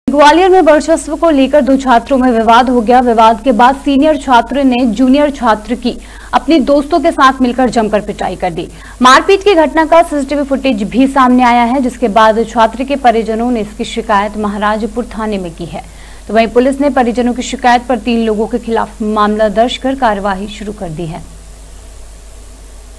ग्वालियर में वर्चस्व को लेकर दो छात्रों में विवाद हो गया। विवाद के बाद सीनियर छात्र ने जूनियर छात्र की अपने दोस्तों के साथ मिलकर जमकर पिटाई कर दी। मारपीट की घटना का सीसीटीवी फुटेज भी सामने आया है, जिसके बाद छात्र के परिजनों ने इसकी शिकायत महाराजपुर थाने में की है। तो वहीं पुलिस ने परिजनों की शिकायत पर 3 लोगों के खिलाफ मामला दर्ज कर कार्यवाही शुरू कर दी है।